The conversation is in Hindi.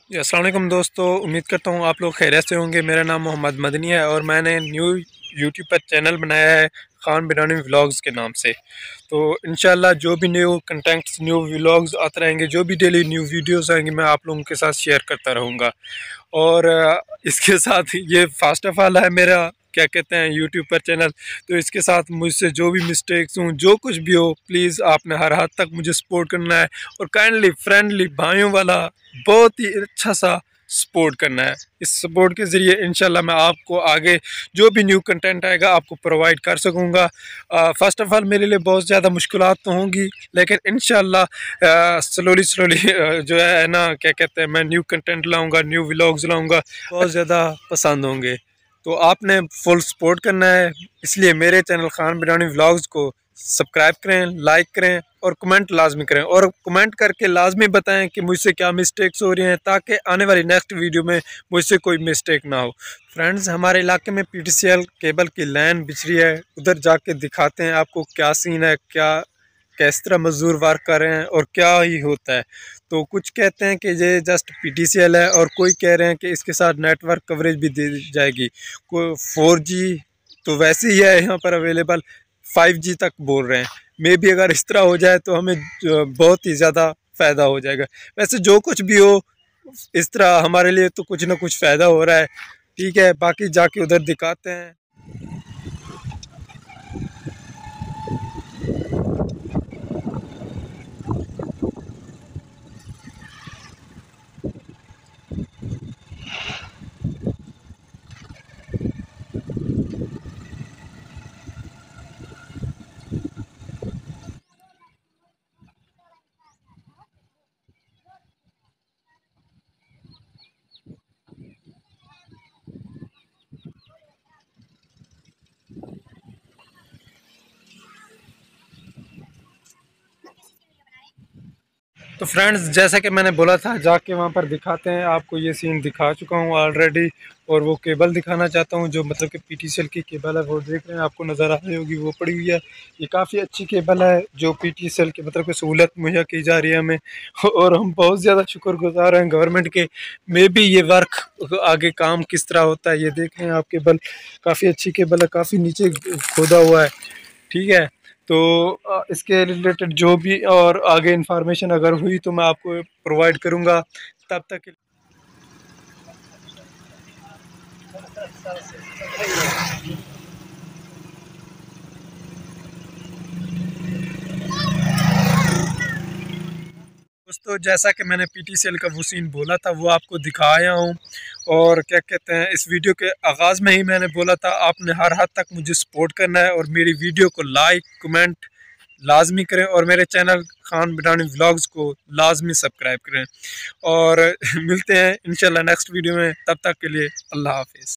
जी, अस्सलाम वालेकुम दोस्तों। उम्मीद करता हूँ आप लोग खैरियत से होंगे। मेरा नाम मोहम्मद मदनी है और मैंने न्यू यूट्यूब पर चैनल बनाया है खान बिरानी व्लॉग्स के नाम से। तो इंशाल्लाह जो भी न्यू कंटेंट्स, न्यू व्लॉग्स आते रहेंगे, जो भी डेली न्यू वीडियोस आएंगे, मैं आप लोगों के साथ शेयर करता रहूँगा। और इसके साथ ये फर्स्ट ऑफ ऑल है मेरा क्या कहते हैं यूट्यूब पर चैनल। तो इसके साथ मुझसे जो भी मिस्टेक्स हों, जो कुछ भी हो, प्लीज़ आपने हर हद तक मुझे सपोर्ट करना है और काइंडली फ्रेंडली भाइयों वाला बहुत ही अच्छा सा सपोर्ट करना है। इस सपोर्ट के ज़रिए इंशाल्लाह मैं आपको आगे जो भी न्यू कंटेंट आएगा आपको प्रोवाइड कर सकूँगा। फ़र्स्ट ऑफ़ ऑल मेरे लिए बहुत ज़्यादा मुश्किलात तो होंगी, लेकिन इंशाल्लाह स्लोली स्लोली जो है ना क्या कहते हैं, मैं न्यू कंटेंट लाऊँगा, न्यू व्लॉग्स लाऊँगा, बहुत ज़्यादा पसंद होंगे। तो आपने फुल सपोर्ट करना है, इसलिए मेरे चैनल खान बिरानी व्लॉग्स को सब्सक्राइब करें, लाइक करें और कमेंट लाजमी करें। और कमेंट करके लाजमी बताएं कि मुझसे क्या मिस्टेक्स हो रही हैं, ताकि आने वाली नेक्स्ट वीडियो में मुझसे कोई मिस्टेक ना हो। फ्रेंड्स, हमारे इलाके में पीटीसीएल केबल की लाइन बिछ रही है, उधर जाके दिखाते हैं आपको क्या सीन है, क्या किस तरह मजदूर वर्क कर रहे हैं और क्या ही होता है। तो कुछ कहते हैं कि ये जस्ट पीटीसीएल है और कोई कह रहे हैं कि इसके साथ नेटवर्क कवरेज भी दी जाएगी। कोई 4G तो वैसे ही है यहाँ पर अवेलेबल, 5G तक बोल रहे हैं। मे भी अगर इस तरह हो जाए तो हमें बहुत ही ज़्यादा फ़ायदा हो जाएगा। वैसे जो कुछ भी हो, इस तरह हमारे लिए तो कुछ ना कुछ फ़ायदा हो रहा है। ठीक है, बाकी जाके उधर दिखाते हैं। तो फ्रेंड्स, जैसा कि मैंने बोला था जाके वहाँ पर दिखाते हैं आपको। ये सीन दिखा चुका हूँ ऑलरेडी और वो केबल दिखाना चाहता हूँ जो मतलब कि पीटीसीएल की केबल है। वो देख रहे हैं, आपको नज़र आ रही होगी, वो पड़ी हुई है। ये काफ़ी अच्छी केबल है जो पीटीसीएल की मतलब कि सहूलत मुहैया की जा रही है हमें और हम बहुत ज़्यादा शुक्रगुजार हैं गवर्नमेंट के। मे भी ये वर्क आगे काम किस तरह होता है, ये देख रहे हैं आप। केबल काफ़ी अच्छी केबल है, काफ़ी नीचे खोदा हुआ है। ठीक है, तो इसके रिलेटेड जो भी और आगे इंफॉर्मेशन अगर हुई तो मैं आपको प्रोवाइड करूंगा। तब तक के दोस्तों, जैसा कि मैंने पीटीसीएल का वो सीन बोला था वो आपको दिखाया हूँ। और क्या कहते हैं, इस वीडियो के आगाज़ में ही मैंने बोला था आपने हर हद तक मुझे सपोर्ट करना है और मेरी वीडियो को लाइक कमेंट लाजमी करें और मेरे चैनल खान बिरानी व्लॉग्स को लाजमी सब्सक्राइब करें। और मिलते हैं इंशाल्लाह नेक्स्ट वीडियो में, तब तक के लिए अल्लाह हाफिज़।